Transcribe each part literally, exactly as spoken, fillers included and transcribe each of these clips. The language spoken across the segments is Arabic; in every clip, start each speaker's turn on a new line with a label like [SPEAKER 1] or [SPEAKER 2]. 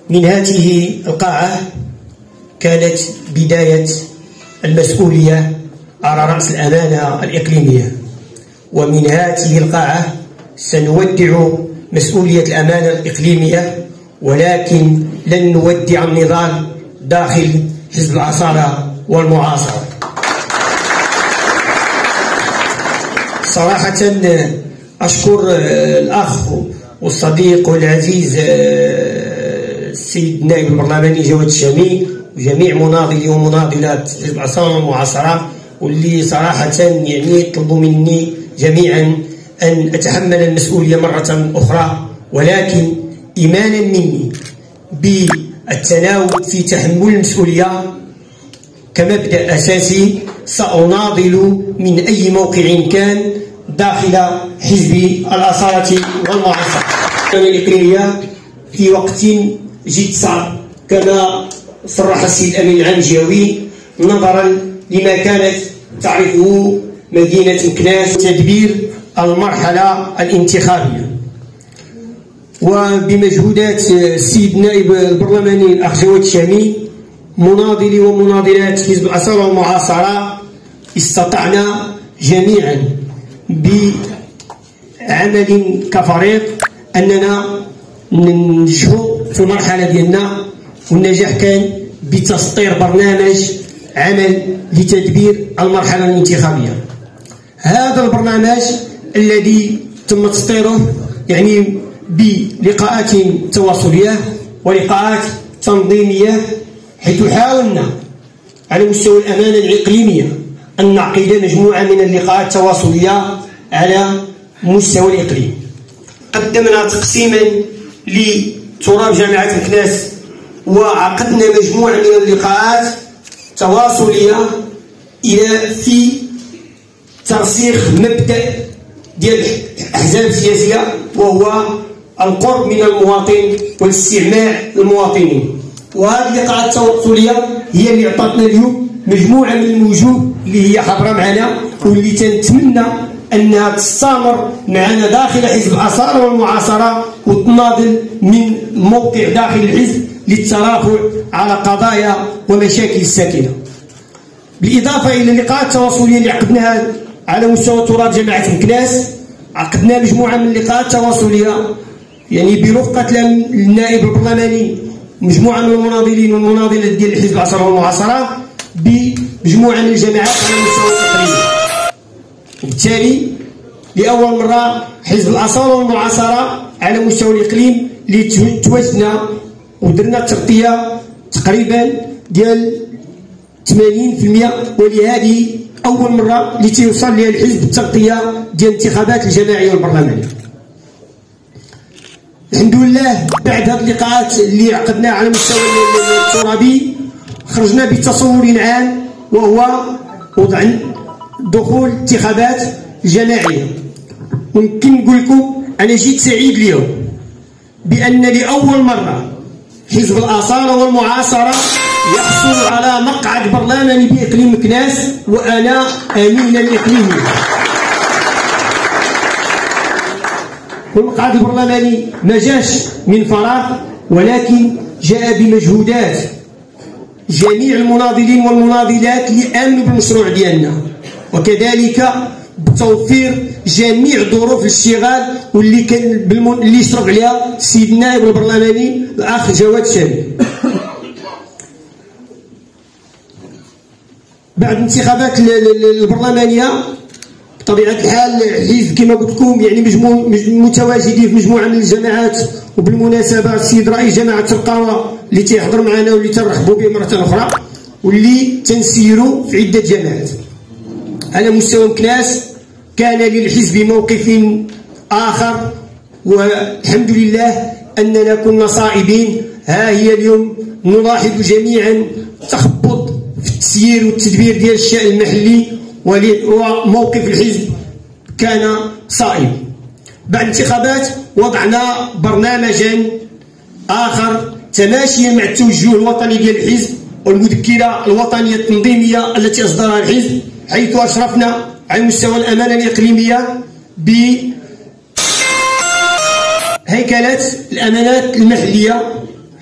[SPEAKER 1] من هذه القاعة كانت بداية المسؤولية على رأس الأمانة الإقليمية، ومن هذه القاعة سنودع مسؤولية الأمانة الإقليمية، ولكن لن نودع النضال داخل حزب الأصالة والمعاصرة. صراحة أشكر الأخ والصديق والعزيز السيد النائب البرلماني جواد الشامي وجميع مناضلي ومناضلات حزب الأصالة والمعاصرة، واللي صراحة يعني طلبوا مني جميعا أن أتحمل المسؤولية مرة أخرى، ولكن إيمانا مني بالتناوب في تحمل المسؤولية كمبدأ أساسي سأناضل من أي موقع كان داخل حزب الأصالة والمعاصرة الإقليمية في وقت جد صعب كما صرح السيد الأمين العام الجهوي، نظرا لما كانت تعرفه مدينة مكناس تدبير المرحلة الانتخابية، وبمجهودات السيد النائب البرلماني الأخ جواد الشامي مناضلي ومناضلات حزب الأصالة والمعاصرة استطعنا جميعا بعمل كفريق أننا ننجحوا في المرحلة ديالنا، والنجاح كان بتسطير برنامج عمل لتدبير المرحلة الانتخابية. هذا البرنامج الذي تم تسطيره يعني بلقاءات تواصلية ولقاءات تنظيمية، حيث حاولنا على مستوى الأمانة الإقليمية أن نعقد مجموعة من اللقاءات التواصلية على مستوى الإقليم. قدمنا تقسيما لتراب جامعة مكناس وعقدنا مجموعة من اللقاءات تواصلية إلى في ترسيخ مبدأ ديال الأحزاب السياسية، وهو القرب من المواطن والاستعماع المواطنين. وهذه اللقاءات التواصلية هي اللي عطاتنا اليوم مجموعة من الوجوه اللي هي حاضرة معنا، واللي تنتمنى أنها تستمر معنا داخل حزب الأصالة والمعاصرة وتناضل من موقع داخل الحزب للترافع على قضايا ومشاكل الساكنة. بالإضافة إلى اللقاءات التواصلية اللي عقدناها على مستوى تراب جامعة مكناس، عقدنا مجموعة من اللقاءات التواصلية يعني برفقة النائب البرلماني مجموعة من المناضلين والمناضلات ديال الحزب الأصالة والمعاصرة بمجموعة من الجامعات على مستوى الإقليم. وبالتالي لأول مرة حزب الأصالة والمعاصرة على مستوى الإقليم اللي توازنا ودرنا تغطية تقريبا ديال ثمانين بالمئة، ولهذه أول مرة اللي تيوصل لها الحزب التغطية ديال الانتخابات الجماعية والبرلمانية. الحمد لله بعد هذه اللقاءات اللي عقدناها على مستوى الترابي خرجنا بتصور عام، وهو وضع دخول انتخابات جماعية. ممكن نقول لكم أنا جيت سعيد اليوم بأن لأول مرة حزب الأصالة والمعاصرة يحصل على مقعد برلماني بإقليم مكناس، وأنا أمين الإقليمي. والمقعد البرلماني ما جاش من فراغ، ولكن جاء بمجهودات جميع المناضلين والمناضلات اللي آمنوا بالمشروع ديالنا، وكذلك بتوفير جميع ظروف الاشتغال واللي كان بالمن... اللي يشرف عليها السيد النائب البرلماني الأخ جواد الشامي. بعد الانتخابات البرلمانية بطبيعة الحال الحزب كما قلت لكم يعني مجموع متواجدين في مجموعة من الجماعات، وبالمناسبة السيد رئيس جماعة القروة اللي تيحضر معنا واللي تنرحبوا به مرة أخرى، واللي تنسيروا في عدة جماعات. على مستوى مكناس كان للحزب موقف آخر، والحمد لله أننا كنا صائبين. ها هي اليوم نلاحظ جميعا تخبط في التسيير والتدبير ديال الشأن المحلي، وموقف الحزب كان صائب. بعد الانتخابات وضعنا برنامجا آخر تماشيا مع التوجه الوطني ديال الحزب والمذكرة الوطنية التنظيمية التي أصدرها الحزب، حيث أشرفنا على مستوى الأمانة الإقليمية بهيكلة الأمانات المحلية،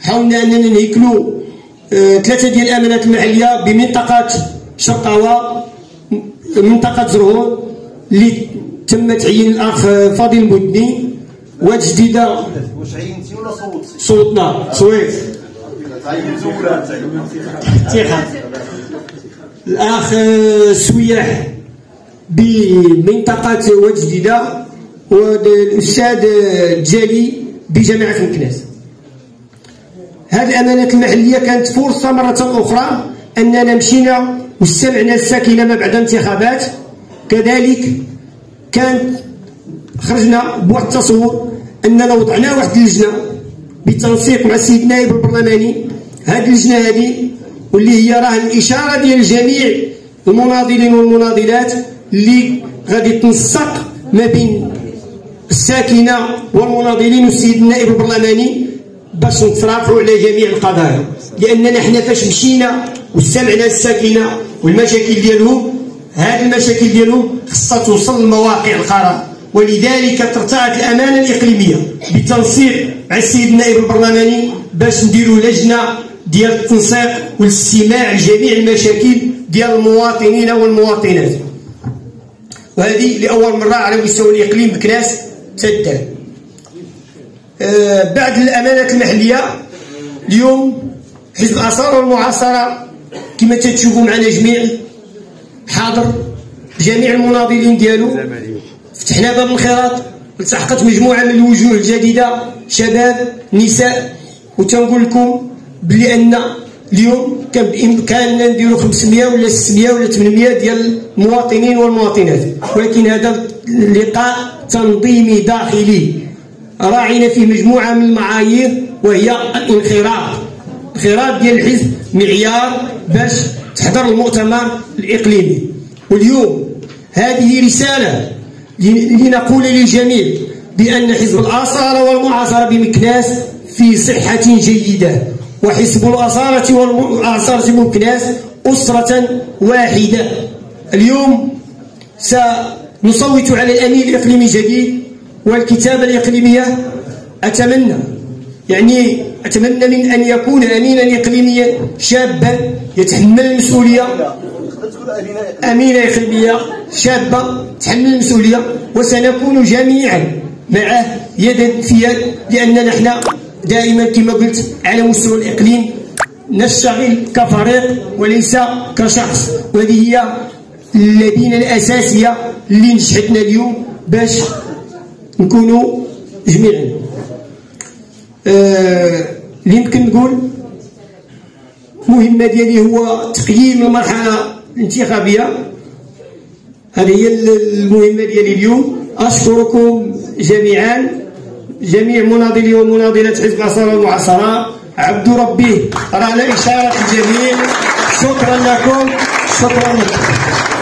[SPEAKER 1] حاولنا اننا نهيكلوا آه ثلاثه ديال الامانات المحليه بمنطقه شرقاوه، منطقه زرهون اللي تم تعيين الاخ فاضل المدني، واد جديده.
[SPEAKER 2] واش عينتي ولا صوتي؟
[SPEAKER 1] صوتنا صويت
[SPEAKER 2] تعينتو ولا
[SPEAKER 1] تيخا الاخ سوياح بمنطقه واد جديده، والاستاذ جالي بجامعه مكناس. هذه الامانات المحليه كانت فرصه مره اخرى اننا مشينا واستمعنا الساكنه ما بعد انتخابات. كذلك كانت خرجنا بواحد التصور اننا وضعنا واحد اللجنه بالتنسيق مع السيد النائب البرلماني. هذه اللجنه هذه واللي هي راه الاشاره ديال جميع المناضلين والمناضلات اللي غادي تنسق ما بين الساكنه والمناضلين والسيد النائب البرلماني باش نتصرفوا على جميع القضايا. لاننا حنا فاش مشينا واستمعنا الساكنه والمشاكل ديالهم، هذه المشاكل ديالهم خصها توصل لمواقع القرار، ولذلك ترتعت الامانه الاقليميه بالتنسيق مع السيد النائب البرلماني باش نديروا لجنه ديال التنسيق والاستماع لجميع المشاكل ديال المواطنين والمواطنات. وهذه لاول مره على مستوى الاقليم مكناس تدار. آه بعد الامانات المحليه اليوم حزب الاثار والمعاصره كما تشوفوا معنا جميع حاضر، جميع المناضلين ديالو. فتحنا باب الانخراط، التحقت مجموعه من الوجوه الجديده، شباب نساء، وتنقول لكم بلي ان اليوم كان بامكاننا نديروا خمسمائة ولا ستمائة ولا ثمانمائة ديال المواطنين والمواطنات، ولكن هذا اللقاء تنظيمي داخلي راعينا فيه مجموعه من المعايير، وهي الانخراط. الانخراط ديال الحزب معيار باش تحضر المؤتمر الاقليمي. واليوم هذه رساله لنقول للجميع بان حزب الاصاله والمعاصره بمكناس في صحه جيده، وحزب الاصاله والمعاصره بمكناس اسره واحده. اليوم سنصوت على الامين الاقليمي الجديد والكتابه الاقليميه. اتمنى يعني اتمنى من ان يكون امينا اقليميا شابا يتحمل المسؤوليه، امينه اقليميه شابه تحمل المسؤوليه، وسنكون جميعا معه يدا في يد، لاننا احنا دائما كما قلت على مستوى الاقليم نشتغل كفريق وليس كشخص، وهذه هي اللبنه الاساسيه اللي نجحتنا اليوم باش نكونوا جميعا. آه اللي يمكن نقول المهمه ديالي هو تقييم المرحله الانتخابيه. هذه هي المهمه ديالي اليوم. اشكركم جميعا، جميع مناضلي ومناضلات حزب الاصاله والمعاصره. عبد ربي راه على اشاره الجميع. شكرا لكم، شكرا لكم.